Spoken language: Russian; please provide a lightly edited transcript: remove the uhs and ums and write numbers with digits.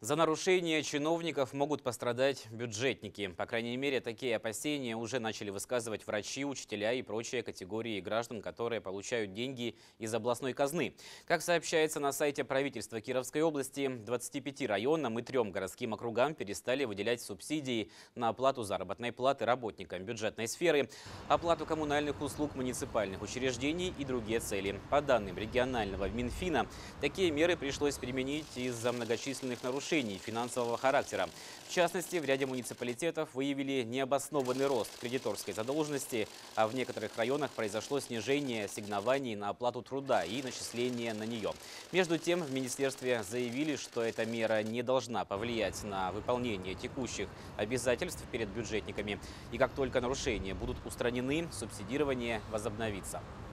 За нарушения чиновников могут пострадать бюджетники. По крайней мере, такие опасения уже начали высказывать врачи, учителя и прочие категории граждан, которые получают деньги из областной казны. Как сообщается на сайте правительства Кировской области, 25 районам и 3 городским округам перестали выделять субсидии на оплату заработной платы работникам бюджетной сферы, оплату коммунальных услуг муниципальных учреждений и другие цели. По данным регионального Минфина, такие меры пришлось применить из-за многочисленных нарушений финансового характера. В частности, в ряде муниципалитетов выявили необоснованный рост кредиторской задолженности, а в некоторых районах произошло снижение ассигнований на оплату труда и начисление на нее. Между тем, в министерстве заявили, что эта мера не должна повлиять на выполнение текущих обязательств перед бюджетниками. И как только нарушения будут устранены, субсидирование возобновится.